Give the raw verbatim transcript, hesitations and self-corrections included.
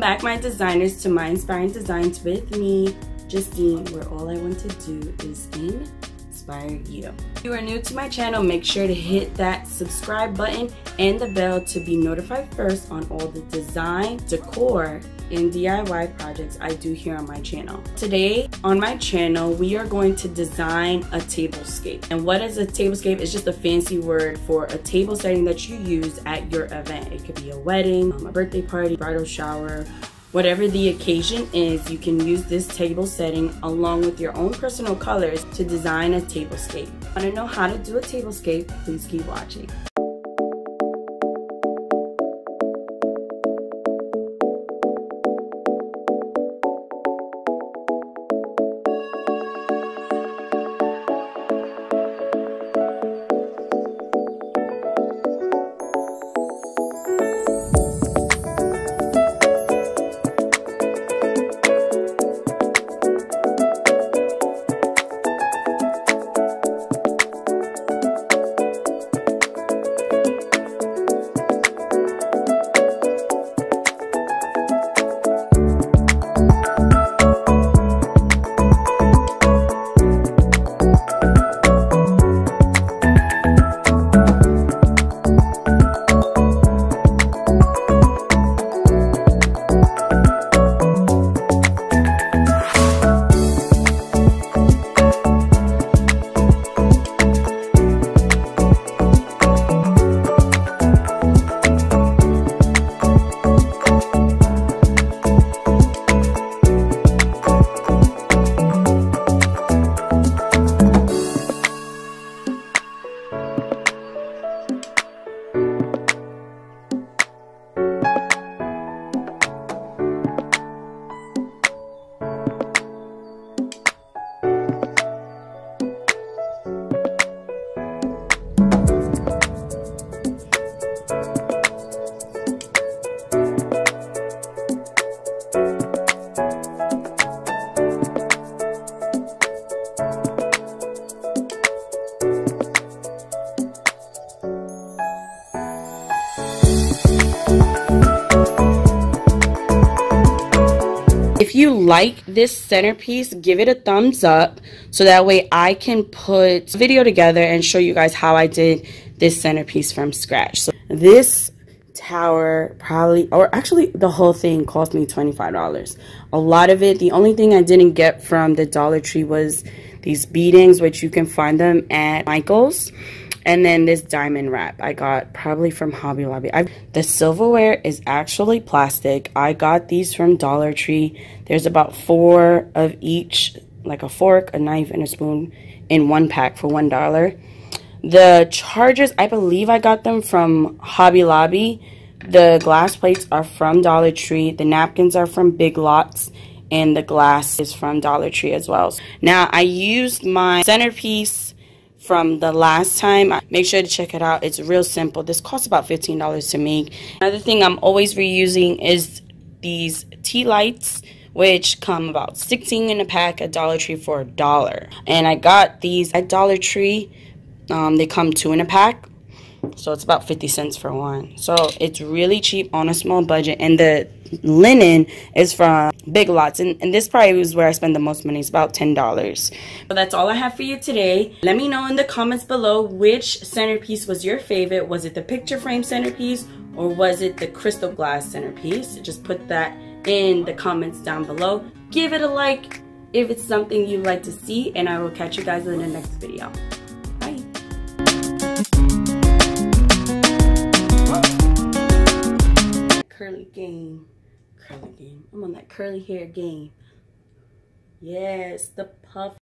back, my designers, to my Inspiring Designs with me, Justine, where all I want to do is inspire you. If you are new to my channel, make sure to hit that subscribe button and the bell to be notified first on all the design, decor, and D I Y projects I do here on my channel. Today on my channel, we are going to design a tablescape. And what is a tablescape? It's just a fancy word for a table setting that you use at your event. It could be a wedding, a birthday party, bridal shower, whatever the occasion is. You can use this table setting along with your own personal colors to design a tablescape. Want to know how to do a tablescape? Please keep watching. If you like this centerpiece, give it a thumbs up so that way I can put a video together and show you guys how I did this centerpiece from scratch. So this tower probably, or actually the whole thing cost me twenty-five dollars. A lot of it, the only thing I didn't get from the Dollar Tree was these beadings, which you can find them at Michael's. And then this diamond wrap I got probably from Hobby Lobby. I, the silverware is actually plastic. I got these from Dollar Tree. There's about four of each, like a fork, a knife, and a spoon in one pack for one dollar. The chargers, I believe I got them from Hobby Lobby. The glass plates are from Dollar Tree. The napkins are from Big Lots. And the glass is from Dollar Tree as well. Now, I used my centerpiece from the last time. Make sure to check it out. It's real simple. This costs about fifteen dollars to make. Another thing I'm always reusing is these tea lights, which come about sixteen in a pack at Dollar Tree for a dollar. And I got these at Dollar Tree. Um, they come two in a pack, so it's about fifty cents for one. So it's really cheap on a small budget. And the linen is from Big Lots, and, and this probably was where I spend the most money. It's about ten dollars. So that's all I have for you today. Let me know in the comments below which centerpiece was your favorite. Was it the picture frame centerpiece or was it the crystal glass centerpiece? Just put that in the comments down below. Give it a like if it's something you'd like to see, and I will catch you guys in the next video. Bye. Curly game. Curly game. I'm on that curly hair game. Yes, the puff.